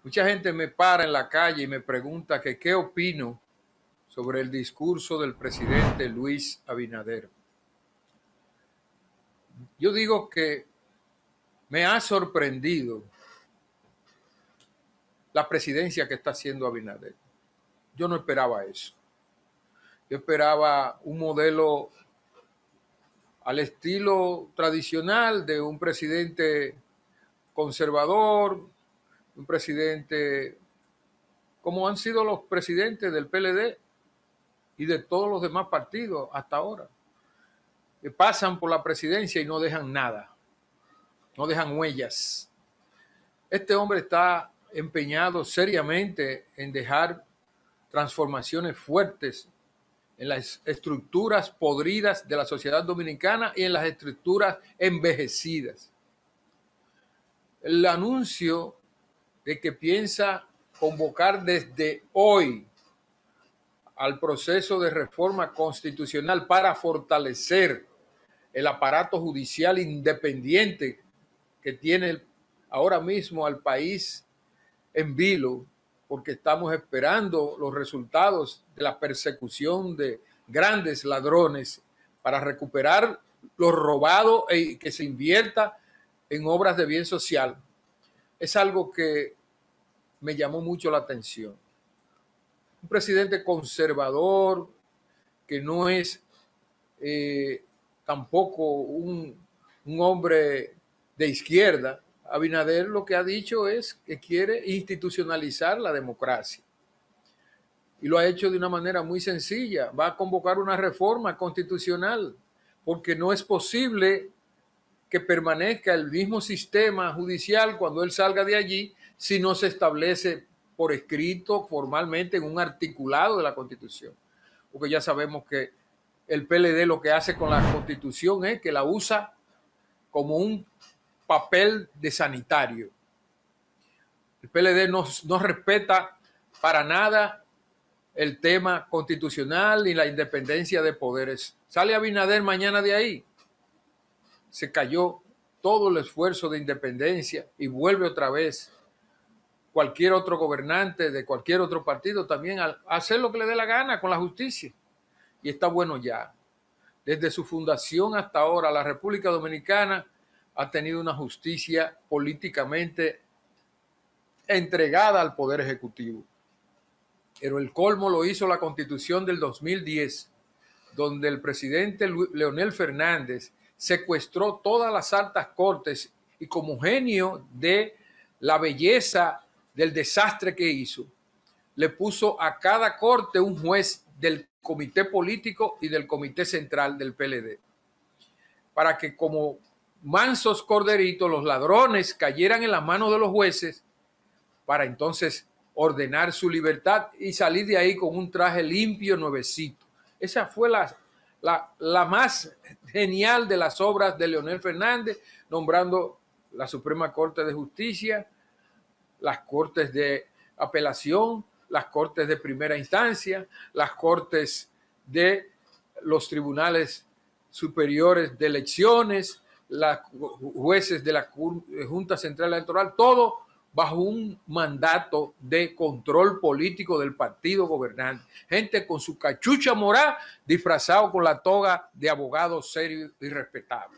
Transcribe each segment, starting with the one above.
Mucha gente me para en la calle y me pregunta que qué opino sobre el discurso del presidente Luis Abinader. Yo digo que me ha sorprendido la presidencia que está haciendo Abinader. Yo no esperaba eso. Yo esperaba un modelo al estilo tradicional de un presidente conservador, un presidente como han sido los presidentes del PLD y de todos los demás partidos hasta ahora, que pasan por la presidencia y no dejan nada, no dejan huellas. Este hombre está empeñado seriamente en dejar transformaciones fuertes en las estructuras podridas de la sociedad dominicana y en las estructuras envejecidas. El anuncio de que piensa convocar desde hoy al proceso de reforma constitucional para fortalecer el aparato judicial independiente que tiene ahora mismo al país en vilo, porque estamos esperando los resultados de la persecución de grandes ladrones para recuperar lo robado y que se invierta en obras de bien social. Es algo que me llamó mucho la atención. Un presidente conservador que no es tampoco un hombre de izquierda. Abinader lo que ha dicho es que quiere institucionalizar la democracia. Y lo ha hecho de una manera muy sencilla. Va a convocar una reforma constitucional, porque no es posible que permanezca el mismo sistema judicial cuando él salga de allí si no se establece por escrito formalmente en un articulado de la Constitución. Porque ya sabemos que el PLD lo que hace con la Constitución es que la usa como un papel de sanitario. El PLD no respeta para nada el tema constitucional ni la independencia de poderes. Sale Abinader mañana de ahí, se cayó todo el esfuerzo de independencia y vuelve otra vez cualquier otro gobernante de cualquier otro partido también a hacer lo que le dé la gana con la justicia. Y está bueno ya. Desde su fundación hasta ahora, la República Dominicana ha tenido una justicia políticamente entregada al Poder Ejecutivo. Pero el colmo lo hizo la Constitución del 2010, donde el presidente Leonel Fernández secuestró todas las altas cortes y como genio de la belleza del desastre que hizo, le puso a cada corte un juez del comité político y del comité central del PLD, para que como mansos corderitos los ladrones cayeran en las manos de los jueces para entonces ordenar su libertad y salir de ahí con un traje limpio, nuevecito. Esa fue la más genial de las obras de Leonel Fernández, nombrando la Suprema Corte de Justicia, las Cortes de Apelación, las Cortes de Primera Instancia, las Cortes de los Tribunales Superiores de Elecciones, los jueces de la Junta Central Electoral, todo bajo un mandato de control político del partido gobernante. Gente con su cachucha morada disfrazado con la toga de abogado serio y respetable.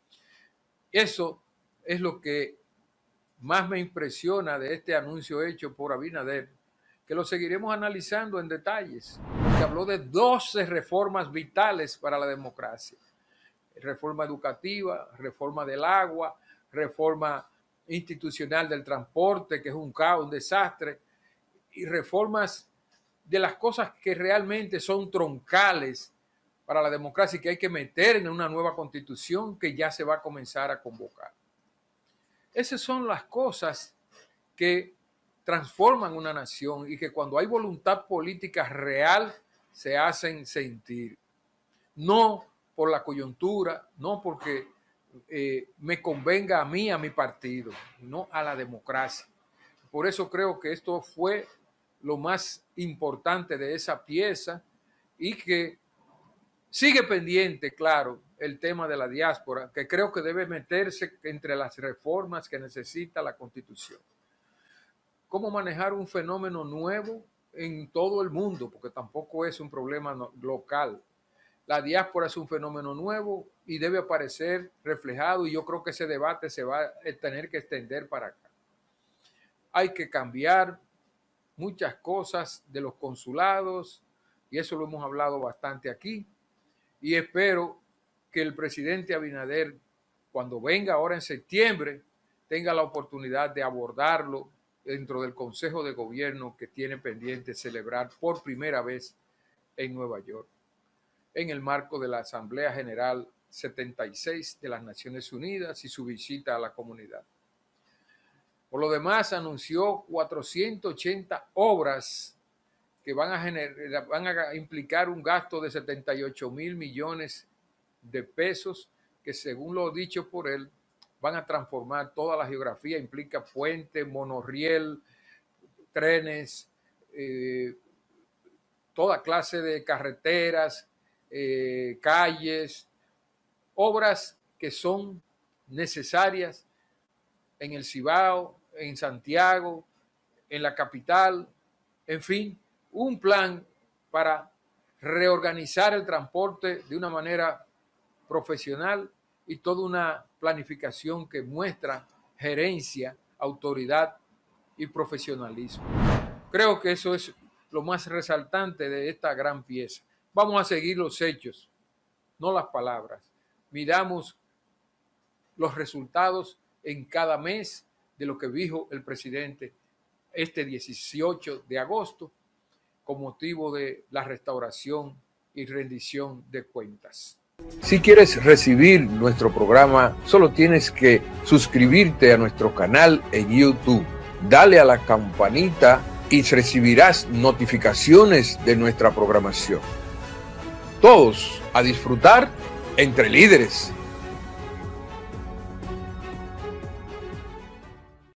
Eso es lo que más me impresiona de este anuncio hecho por Abinader, que lo seguiremos analizando en detalles, que habló de 12 reformas vitales para la democracia. Reforma educativa, reforma del agua, reforma institucional del transporte, que es un caos, un desastre, y reformas de las cosas que realmente son troncales para la democracia y que hay que meter en una nueva constitución que ya se va a comenzar a convocar. Esas son las cosas que transforman una nación y que cuando hay voluntad política real se hacen sentir. No por la coyuntura, no porque me convenga a mí, a mi partido, no a la democracia. Por eso creo que esto fue lo más importante de esa pieza y que sigue pendiente, claro, el tema de la diáspora, que creo que debe meterse entre las reformas que necesita la Constitución. cómo manejar un fenómeno nuevo en todo el mundo, porque tampoco es un problema local. La diáspora es un fenómeno nuevo y debe aparecer reflejado, y yo creo que ese debate se va a tener que extender para acá. Hay que cambiar muchas cosas de los consulados, y eso lo hemos hablado bastante aquí, y espero que el presidente Abinader, cuando venga ahora en septiembre, tenga la oportunidad de abordarlo dentro del Consejo de Gobierno que tiene pendiente celebrar por primera vez en Nueva York, en el marco de la Asamblea General 76 de las Naciones Unidas y su visita a la comunidad. Por lo demás, anunció 480 obras que van a implicar un gasto de 78,000 millones de pesos, que según lo dicho por él, van a transformar toda la geografía, implica puentes, monorriel, trenes, toda clase de carreteras, calles, obras que son necesarias en el Cibao, en Santiago, en la capital, en fin, un plan para reorganizar el transporte de una manera profesional y toda una planificación que muestra gerencia, autoridad y profesionalismo. Creo que eso es lo más resaltante de esta gran pieza. Vamos a seguir los hechos, no las palabras. Miramos los resultados en cada mes de lo que dijo el presidente este 18 de agosto con motivo de la restauración y rendición de cuentas. Si quieres recibir nuestro programa, solo tienes que suscribirte a nuestro canal en YouTube. Dale a la campanita y recibirás notificaciones de nuestra programación. Todos a disfrutar entre líderes.